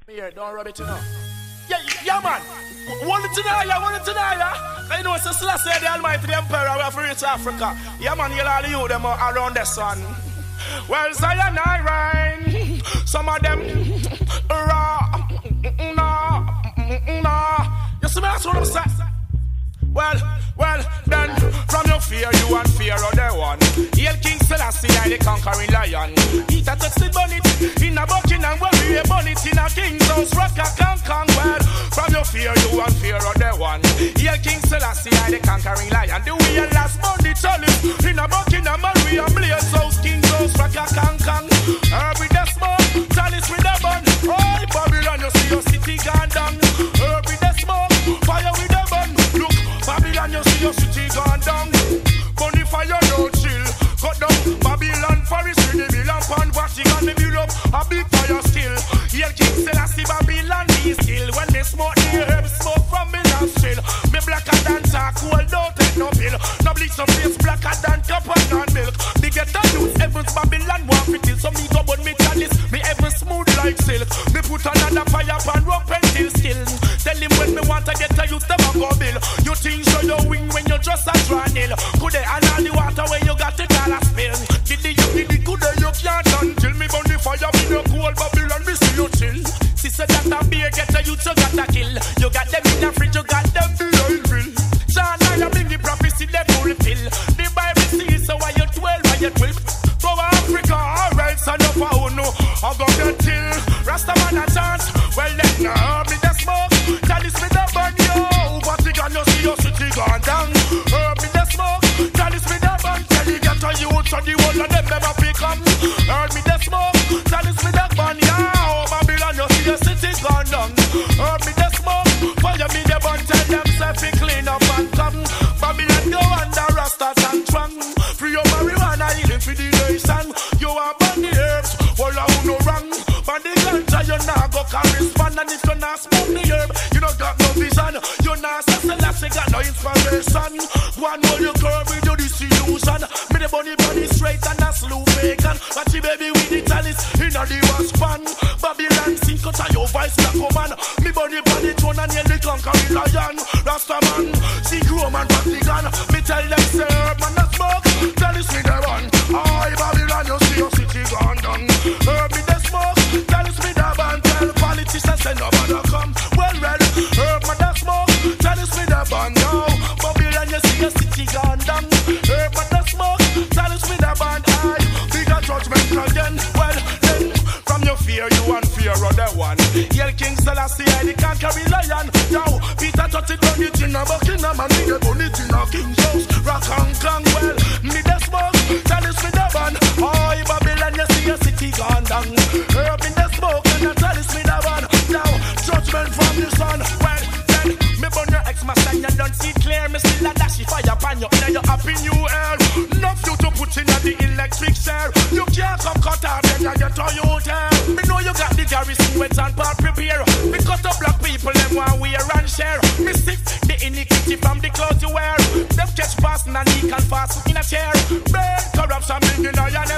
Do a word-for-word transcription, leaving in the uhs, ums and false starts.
Here, don't rub it, you know. Yeah, yeah, man. Want it tonight, yeah, want it tonight, yeah. I know it's a Selassie, the Almighty, the Emperor, we have to reach Africa. Yeah, man, you'll all you them around the sun. Well, Zion, I reign. Some of them, raw, nah, nah. You see me, that's what I'm saying. Well, well, then, from your fear, you and fear of the one. Hail King Selassie, I the conquering lion. Eat a toxic bonnet, in a Buckingham, where we a bonnet in a king's house, rock a can can. Well, from your fear, you and fear of the one. Hail King Selassie, I the conquering lion. The way a last Monday, Charlie, in a Buckingham, where we a blaze house, king's house, rock a can can. Herb with the smoke, chalice with the bun. Oh, Babylon, you see your city gone down. Herb with the smoke, fire with the bun. Look, Babylon, you see your city gone down. Bunny fire, no chill. Cut down Babylon forest with the Milan pan. Vatican, me build up a big fire still. Here King Selassie, Babylon, be still. When they smoke, the herb smoke from me nostril. Me blacker than charcoal, don't take no pill. No bleach, no face, blacker than copper and milk. They get the news, heavens, Babylon, one fifty. So me go but me chalice, me ever smooth like silk. Me put another fire pan, rope until still. Tell him when me want to get a youth, them a go bill. You think show your wing when you just a draw nil. Could they and all the water when you got to call a spill. Did the you did the good day you can't done. Till me burn the fire, me no cool Babylon, me see you chill. She said that a beer get a youth, you got a kill. You got them in the fridge, you got them behind grill. John I bring the prophecy, they fulfill. The Bible says so why you twelve, why you twelve. Go Africa, alright, son of a uno. I go get till Rasta man a chance. Well then now me the smoke. Chalice me the burn yo. Vatican you see your city gone down. Herb me the smoke. Chalice me the burn. Tell you get a youth so the whole of them never pick up. Herb me the smoke. Chalice me the burn yo. Babylon you see your city gone down. Herb me the smoke. Fire me the burn. Tell them self to clean up and come. Babylon go under Rastas and Trang. Free your marijuana healing for the nation. You are burn the herbs. Well I who no wrong. But the ganja you nah go correspond. And if you nah smoke the herb, you don't got no vision. You nah say Selassie got no inspiration. One more you curve with your disillusion. Me the bunny bunny straight and a slow bacon. But the baby with the chalice in a divorce pan. Babylon sink out of your voice like a man. Me bunny bunny throne and Niel the conquering lion. Rasta man, see Roman Vatican. Me tell them say herb man a smoke. Chalice me the one. Aye Babylon you see your city gone down. Herb me the smoke. Chalice me the band. Tell politicians say nobody come. Well read. Herb me the smoke. Chalice me the band now. Babylon you see your city gone down. Herb me the smoke. Chalice me the band. Aye. Bigger judgment again. Well then from your fear you and fear of the one. Hail King Selassie I the conquering lion. Yo Peter touch it on it in a Buckingham and me the burn it in a king's house. Rock and clang well. Me the smoke. Chalice me the band. Aye Babylon you see your city gone down. Herb in the smoke and the chalice me the band. Now judgment from the sun. Well then me burn your ex-master and you don't see clear. Me still a dash fire upon you in your happy new air. Enough you to put in the electric chair. You can't come cut out then you get all you tear. Me know you got the garrison wet and part prepare. Because the black people them want wear and share. Me sick the iniquity from the clothes you wear. Them catch fast and he can fast in a chair. Burn corruption building iron